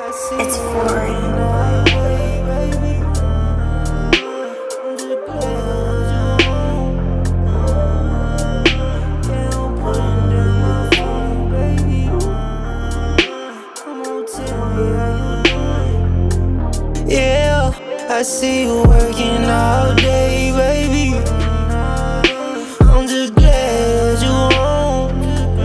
It's for Yeah, I see you working all day, baby. I'm just glad you home.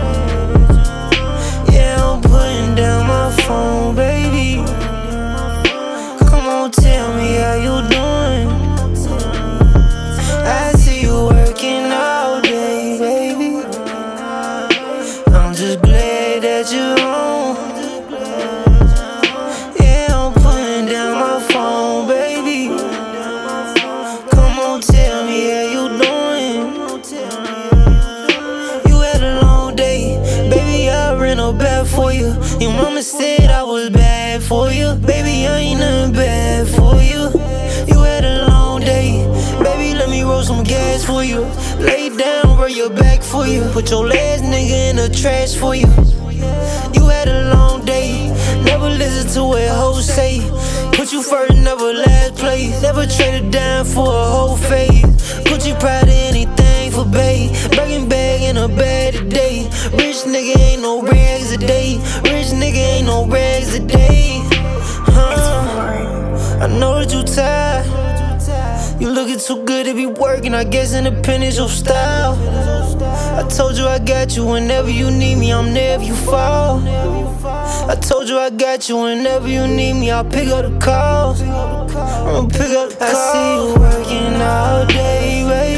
Yeah, I'm putting down my phone, baby. Come on, tell me how you doing. I see you working all day, baby. I'm just glad that you're home. Tell me how you doing. You had a long day, baby, I ran up bad for you. Your mama said I was bad for you. Baby, I ain't nothing bad for you. You had a long day, baby, let me roll some gas for you. Lay down, rub your back for you. Put your last nigga in the trash for you. You had a long day, never listen to what hoes say. Put you first, never last place. Never traded down for a whole phase. Gucci proud of anything for bae. Birkin bag in a bag today. Rich nigga ain't no rags a day. Rich nigga ain't no rags a day. I know that you tired. You looking too good to be working. I guess independence your style. I told you I got you whenever you need me. I'm there if you fall. I told you I got you whenever you need me. I'll pick up the calls. I'ma pick up the calls. I see you working all day, baby.